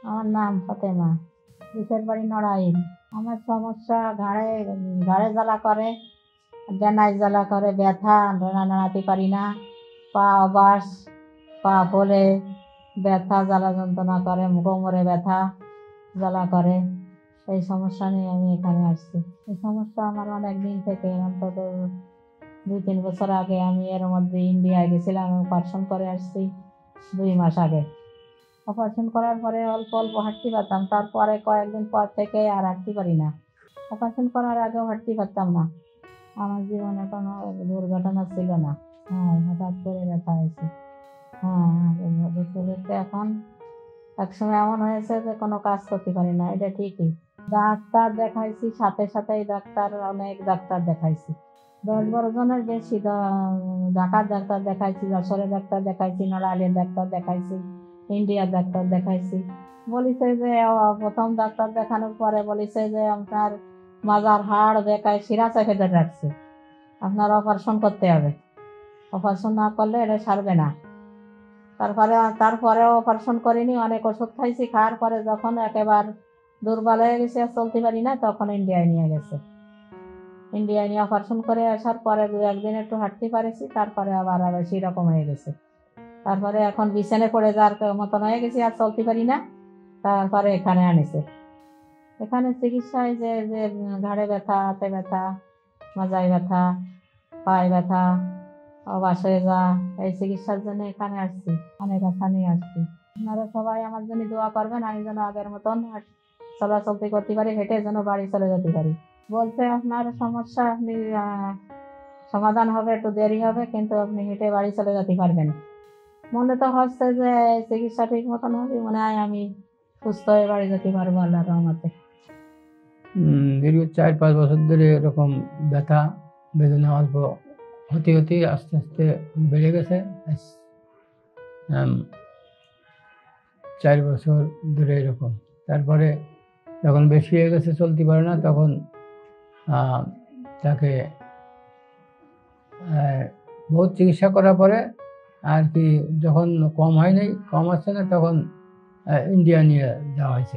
আমার নাম ফতেমা, দেশের বাড়ি নড়াইল। আমার সমস্যা ঘাড়ে ঘাড়ে জ্বালা করে, ডানায় জ্বালা করে, ব্যথা, নাড়াতে পারি না, পা অবাস, পা ফোলে ব্যথা, জ্বালা যন্ত্রণা করে, কোমরে ব্যথা জ্বালা করে। এই সমস্যা নিয়ে আমি এখানে আসছি। এই সমস্যা আমার অনেক দিন থেকে, অন্তত 2-3 বছর আগে আমি এর মধ্যে ইন্ডিয়ায় গেছিলাম, অপারেশন করে আসছি 2 মাস আগে। অপারেশন করার পরে অল্প অল্প হাঁটতে পারতাম, তারপরে কয়েকদিন পর থেকে আর হাঁটতে পারি না। অপারেশন করার আগেও হাঁটতে পারতাম না। আমার জীবনে কোনো দুর্ঘটনা ছিল না। হঠাৎ করে ব্যথা হয়েছে। দেখতে দেখতে এখন একসময় এমন হয়েছে যে কোনো কাজ করতে পারি না। এটা ঠিকই। ডাক্তার দেখাইছি, সাথে সাথে অনেক ডাক্তার দেখাইছি, 10-12 জনের বেশি। ঢাকার ডাক্তার দেখাইছি, যশোরের ডাক্তার দেখাইছি, নড়াইলের ডাক্তার দেখাইছি, ইন্ডিয়ার ডাক্তার দেখাইছি। বলিছে যে প্রথম ডাক্তার দেখানোর পরে বলিছে যে আপনার মাজার হাড় দেখায় শিরা চেপে ধরে রাখছে, আপনার অপারেশন করতে হবে, অপারেশন না করলে এটা সারবে না। তারপরেও অপারেশন করিনি, অনেক ওষুধ খাইছি। খাওয়ার পরে যখন একেবারে দুর্বল হয়ে গেছে, চলতে পারি না, তখন ইন্ডিয়ায় নিয়ে গেছে। ইন্ডিয়ায় নিয়ে অপারেশন করে আসার পরে 2-1 দিন একটু হাঁটতে পারেছি, তারপরে আবার সেই রকম হয়ে গেছে। তারপরে এখন বিছানে পড়ে যাওয়ার মতন হয়ে গেছি, আর চলতে পারি না। তারপরে এখানে আনিছে। এখানে চিকিৎসায় যে যে ঘাড়ে ব্যথা, হাতে ব্যথা, মাজায় ব্যথা, পায়ে ব্যথা, অবাস হয়ে যা, এই চিকিৎসার জন্য এখানে আসছি, অনেক আশা নিয়ে আসছি। আপনারা সবাই আমার জন্য দোয়া করবেন, আমি যেন আগের মতন চলাচলতি করতে পারি, হেঁটে যেন বাড়ি চলে যেতে পারি। বলছে আপনার সমস্যা আপনি সমাধান হবে, একটু দেরি হবে, কিন্তু আপনি হেঁটে বাড়ি চলে যেতে পারবেন। মনে তো হচ্ছে যে চিকিৎসা ঠিক মতন হবে, মনে হয় আমি সুস্থ হয়ে বাড়ি যেতে পারবো আল্লাহর রহমতে। দীর্ঘ 4-5 বছর ধরে এরকম ব্যথা বেদনা অল্প হতে হতে আস্তে আস্তে বেড়ে গেছে। 4 বছর ধরে এরকম। তারপরে যখন বেশি হয়ে গেছে, চলতে পারে না, তখন তাকে বহুত চিকিৎসা করার পরে আর কি, যখন কম হচ্ছে না, তখন ইন্ডিয়া নিয়ে যাওয়া হয়েছে।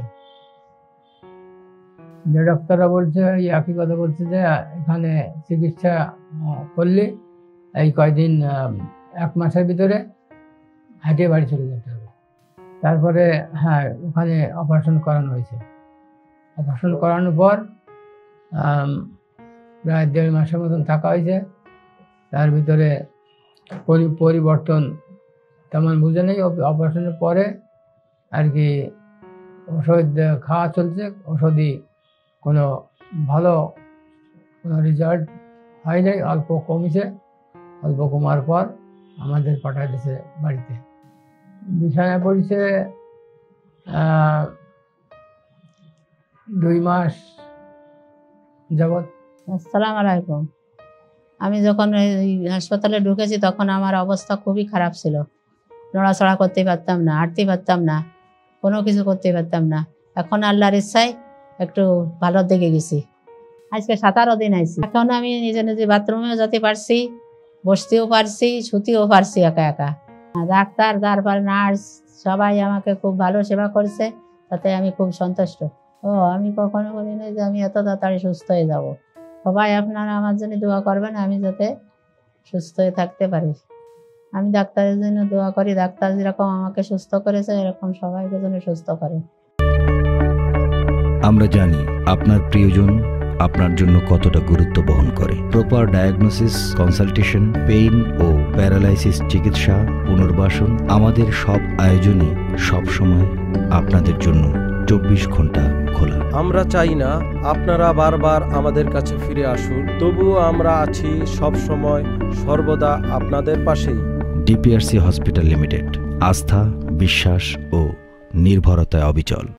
যে ডাক্তাররা বলছে, একই কথা বলছে যে এখানে চিকিৎসা করলে এই কয়দিন 1 মাসের ভিতরে হাঁটে বাড়ি চলে যেতে হবে। তারপরে ওখানে অপারেশন করানো হয়েছে। অপারেশন করানোর পর প্রায় 1.5 মাসের মতন থাকা হয়েছে। তার ভিতরে পরিবর্তন তেমন বুঝে নেই। অপারেশনের পরে আর কি ওষুধ খাওয়া চলছে, ওষুধই কোনো ভালো কোনো রেজাল্ট হয় নাই, অল্প কমেছে। অল্প কমার পর আমাদের পাঠায় দিয়েছে বাড়িতে। বিছানায় পড়েছে 2 মাস যাবৎ। আসসালামু আলাইকুম। আমি যখন এই হাসপাতালে ঢুকেছি, তখন আমার অবস্থা খুবই খারাপ ছিল। নড়াচড়া করতে পারতাম না, হাঁটতে পারতাম না, কোনো কিছু করতে পারতাম না। এখন আল্লাহর ইচ্ছায় একটু ভালোর দিকে গেছি। আজকে 17 দিন আইছি। এখন আমি নিজে নিজে বাথরুমেও যেতে পারছি, বসতেও পারছি, শুতেও পারছি একা একা। ডাক্তার, তারপর নার্স সবাই আমাকে খুব ভালো সেবা করছে, তাতে আমি খুব সন্তুষ্ট। আমি কখনো বলি না যে আমি এত তাড়াতাড়ি সুস্থ হয়ে যাব। সবাই আপনারা আমার জন্য দোয়া করবেন, আমি যাতে সুস্থ হয়ে থাকতে পারি। আমি ডাক্তারের জন্য দোয়া করি, ডাক্তার যেরকম আমাকে সুস্থ করেছে, এরকম সবাইকে যেন সুস্থ করে। আমরা জানি আপনার প্রিয়জন আপনার জন্য কতটা গুরুত্ব বহন করে। প্রপার ডায়াগনোসিস, কনসালটেশন, পেইন ও প্যারালাইসিস চিকিৎসা, পুনর্বাসন, আমাদের সব আয়োজনে সবসময় আপনাদের জন্য 24 ঘন্টা খোলা। আমরা চাই না আপনারা বারবার আমাদের কাছে ফিরে আসুন, তবুও আমরা আছি সব সময় সর্বদা আপনাদের পাশেই। ডিপিআরসি হসপিটাল লিমিটেড, আস্থা, বিশ্বাস ও নির্ভরতায় অবিচল।